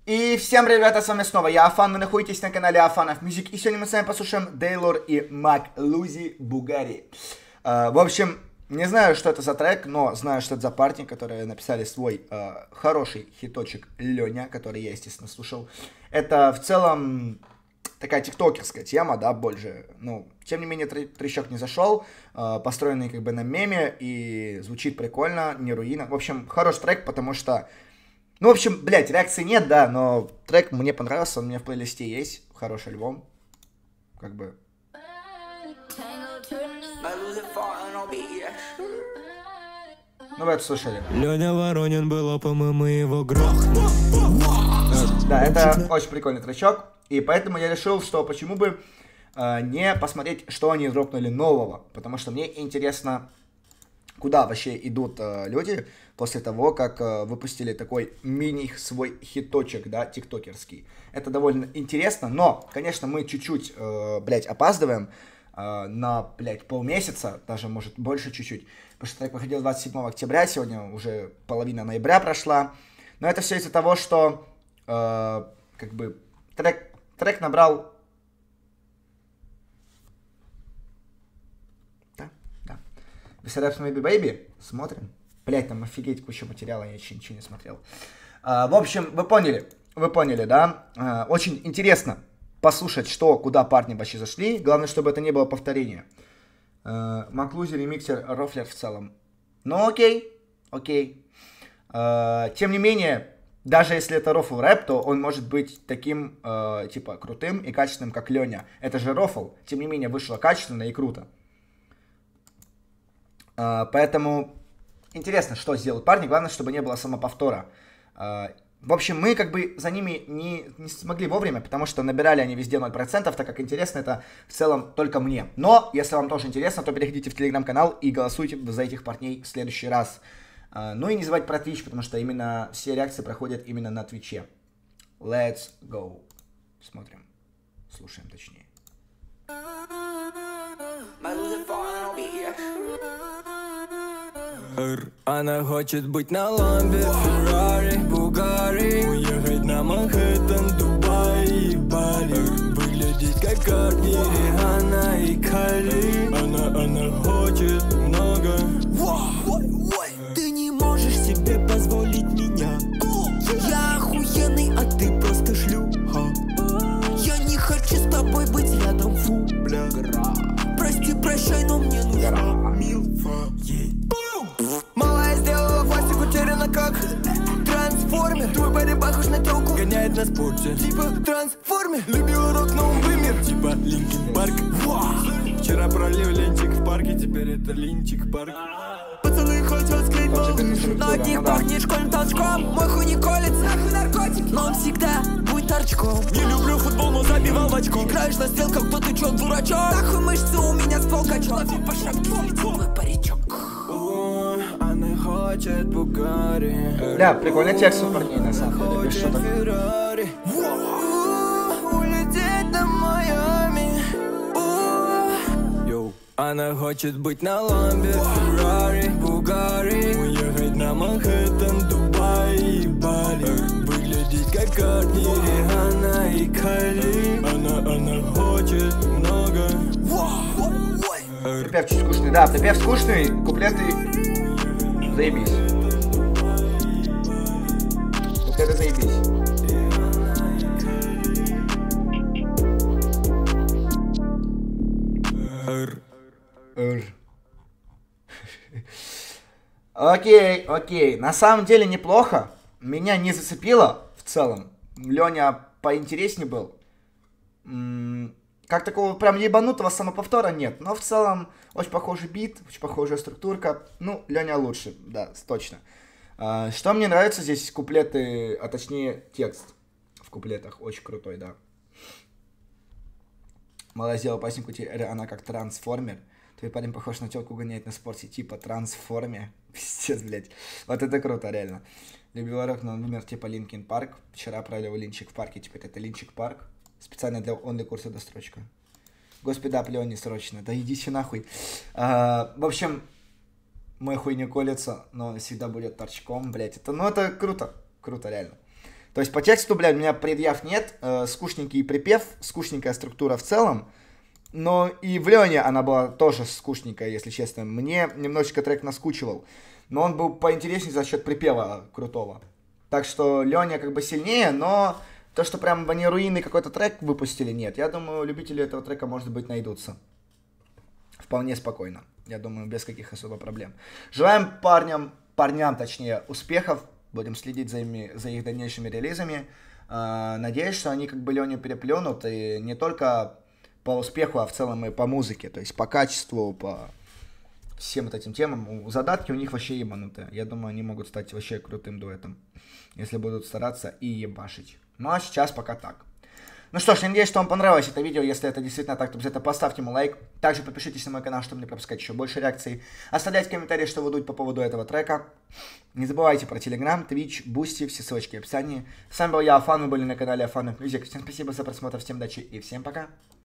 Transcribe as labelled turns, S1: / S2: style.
S1: И всем привет, ребята, с вами снова я, Афан, вы находитесь на канале Афанов Music, и сегодня мы с вами послушаем Дейлор и Маклузи Бугари. В общем, не знаю, что это за трек, но знаю, что это за парни, которые написали свой хороший хиточек Леня, который я, естественно, слушал. Это в целом такая тиктокерская тема, да, больше, ну, тем не менее, трещок не зашел, построенный как бы на меме, и звучит прикольно, не руина. В общем, хороший трек, потому что... Ну, в общем, блядь, реакции нет, да, но трек мне понравился, он у меня в плейлисте есть, хороший альбом, как бы. Ну, вы это слышали.
S2: Леня Воронин было, по-моему, его грохнул.
S1: Да, это очень прикольный тречок, и поэтому я решил, что почему бы не посмотреть, что они дропнули нового, потому что мне интересно, куда вообще идут люди после того, как выпустили такой мини свой хиточек, да, тиктокерский. Это довольно интересно, но, конечно, мы чуть-чуть, блядь, опаздываем на, блядь, полмесяца, даже, может, больше чуть-чуть, потому что трек выходил 27 октября, сегодня уже половина ноября прошла, но это все из-за того, что, как бы, трек набрал... Бессараб Maybe Baby, смотрим. Блять, там офигеть куча материала, я еще ничего не смотрел. В общем, вы поняли, да? Очень интересно послушать, что, куда парни вообще зашли. Главное, чтобы это не было повторение. Маклузи, ремиксер, рофлер в целом. Ну окей. Тем не менее, даже если это рофл рэп, то он может быть таким, типа, крутым и качественным, как Леня. Это же рофл, тем не менее, вышло качественно и круто. Поэтому интересно, что сделают парни. Главное, чтобы не было самоповтора. В общем, мы как бы за ними не смогли вовремя, потому что набирали они везде 0%, так как интересно это в целом только мне. Но, если вам тоже интересно, то переходите в телеграм-канал и голосуйте за этих парней в следующий раз. Ну и не забывайте про Twitch, потому что именно все реакции проходят именно на Твиче. Let's go. Смотрим. Слушаем точнее.
S2: Она хочет быть на ламбе, Феррари, Бугари, уехать на Манхэттен, Дубай и Бали, выглядеть как Карди, Риhanna и Кайли. Она хочет много. Ты не можешь себе позволить меня. Я охуенный, а ты просто шлюха. Я не хочу с тобой быть рядом, фу, бля. Прости, прощай, но мне нужна милфа. Малая сделала пластик, утеряна как трансформер. Твой парень похож на тёлку, гоняет на спорте. Типа трансформер, любила рок, но он вымер. Типа Линкин Парк. Вчера пролил линчик в парке, теперь это Линчик Парк. Пацаны хотят склеить малыш, но от них пахнет школьным толчком. Мой хуй не колется, нахуй наркотик, но он всегда будет торчком. Не люблю футбол, но забивал в очко. Играешь на стрелках, кто ты чё, дурачок? Нахуй мышцы у меня ствол качок. Лови по шапке, твой паричок. Она хочет Бугари.
S1: Бля, прикольный текст у парней, на самом деле, без шуток.
S2: Улететь на Майами. Она хочет быть на ламбе, Феррари, Бугари, уехать на Манхэттен, Дубай и Бали, выглядеть как Карди, Риhanna и Кайли. Она хочет много.
S1: Припев чуть скучный, да, припев скучный, куплеты заебись. Куплеты заебись. Окей. На самом деле неплохо. Меня не зацепило в целом. Леня поинтереснее был. Как такого прям ебанутого самоповтора нет. Но в целом очень похожий бит, очень похожая структурка. Ну, Леня лучше, да, точно. Что мне нравится здесь куплеты, а точнее текст в куплетах. Очень крутой, да. Малая сделала пасненьку, она как трансформер. Твой парень похож на тёлку, гоняет на спорте, типа трансформе. Пиздец, блядь. Вот это круто, реально. Любила рок, но он вымер, типа Линкин Парк. Вчера пролил Линчик в парке, теперь это Линчик Парк. Специально для онли-курса дострочка. Господи, да, Леони, срочно. Да идите нахуй. В общем, мой хуй не колется, но всегда будет торчком, блядь. Это, ну, это круто. Круто, реально. То есть по тексту, блядь, у меня предъяв нет, скучненький припев, скучненькая структура в целом, но и в Лене она была тоже скучненькая, если честно. Мне немножечко трек наскучивал, но он был поинтереснее за счет припева крутого. Так что Леня как бы сильнее, но то, что прям они руины какой-то трек выпустили, нет. Я думаю, любители этого трека, может быть, найдутся. Вполне спокойно. Я думаю, без каких особо проблем. Желаем парням, точнее, успехов. Будем следить за их дальнейшими релизами. Надеюсь, что они как бы Леню переплюнут. И не только по успеху, а в целом и по музыке. То есть по качеству, по всем вот этим темам. Задатки у них вообще ебанутые. Я думаю, они могут стать вообще крутым дуэтом. Если будут стараться и ебашить. Ну а сейчас пока так. Ну что ж, я надеюсь, что вам понравилось это видео. Если это действительно так, то обязательно поставьте ему лайк. Также подпишитесь на мой канал, чтобы не пропускать еще больше реакций. Оставляйте комментарии, что вы думаете по поводу этого трека. Не забывайте про Telegram, Twitch, Boosty, все ссылочки в описании. С вами был я, Афан, вы были на канале Афан Music. Всем спасибо за просмотр, всем удачи и всем пока.